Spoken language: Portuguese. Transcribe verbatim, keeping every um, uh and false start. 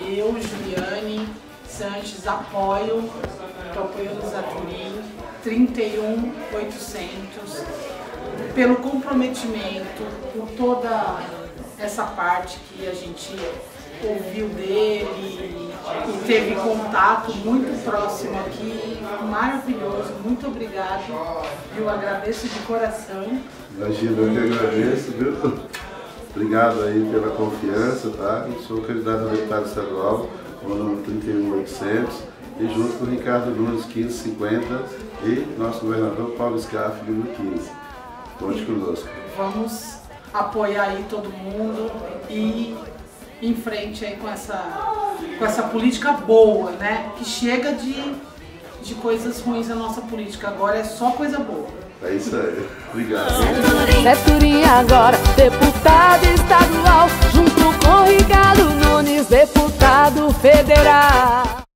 eu, Juliane Sanches, apoio, estou apoiando o Zaturi, trinta e um mil e oitocentos, pelo comprometimento, por toda essa parte que a gente ouviu dele e teve contato muito próximo aqui, maravilhoso, muito obrigado, eu agradeço de coração. Imagina, eu que agradeço, viu? Obrigado aí pela confiança, tá? Eu sou candidato a deputado estadual, com o número trinta e um mil e oitocentos, e junto com o Ricardo Nunes, quinze cinquenta, e nosso governador Paulo Scaff, número quinze. Conte conosco. Vamos apoiar aí todo mundo e em frente aí com essa, com essa política boa, né? Que chega de, de coisas ruins na nossa política, agora é só coisa boa. É isso aí. Obrigado. Zaturi agora, deputado estadual, junto com Ricardo Nunes, deputado federal.